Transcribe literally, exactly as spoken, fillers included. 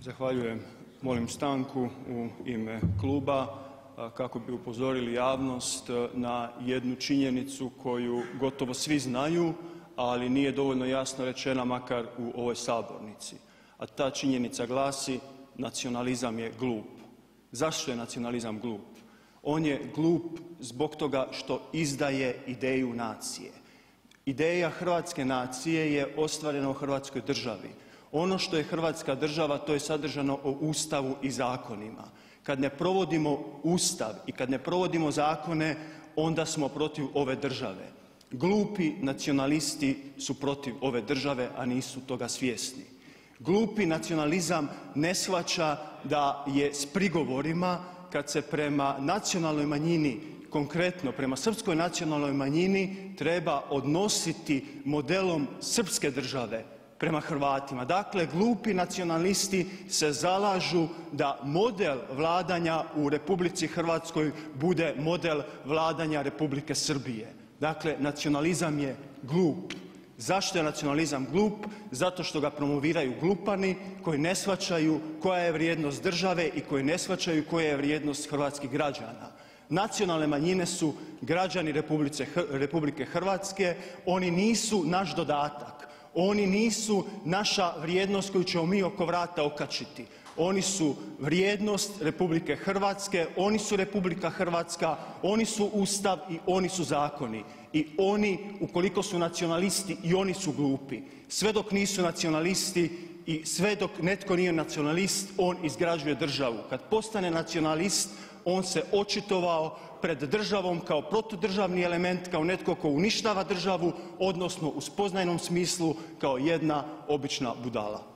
Zahvaljujem. Molim stanku u ime kluba kako bi upozorili javnost na jednu činjenicu koju gotovo svi znaju, ali nije dovoljno jasno rečena makar u ovoj sabornici, a ta činjenica glasi: nacionalizam je glup. Zašto je nacionalizam glup? On je glup zbog toga što izdaje ideju nacije. Ideja hrvatske nacije je ostvarena u hrvatskoj državi. Ono što je hrvatska država, to je sadržano u Ustavu i zakonima. Kad ne provodimo Ustav i kad ne provodimo zakone, onda smo protiv ove države. Glupi nacionalisti su protiv ove države, a nisu toga svjesni. Glupi nacionalizam ne shvaća da je s prigovorima kad se prema nacionalnoj manjini, konkretno prema srpskoj nacionalnoj manjini, treba odnositi modelom srpske države prema Hrvatima. Dakle, glupi nacionalisti se zalažu da model vladanja u Republici Hrvatskoj bude model vladanja Republike Srbije. Dakle, nacionalizam je glup. Zašto je nacionalizam glup? Zato što ga promoviraju glupani koji ne shvaćaju koja je vrijednost države i koji ne shvaćaju koja je vrijednost hrvatskih građana. Nacionalne manjine su građani Republike Hrvatske, oni nisu naš dodatak, oni nisu naša vrijednost koju ćemo mi oko vrata okačiti. Oni su vrijednost Republike Hrvatske, oni su Republika Hrvatska, oni su Ustav i oni su zakoni. I oni, ukoliko su nacionalisti, i oni su glupi. Sve dok nisu nacionalisti i sve dok netko nije nacionalist, on izgrađuje državu. Kad postane nacionalist, on se očitovao pred državom kao protudržavni element, kao netko tko uništava državu, odnosno u spoznajnom smislu kao jedna obična budala.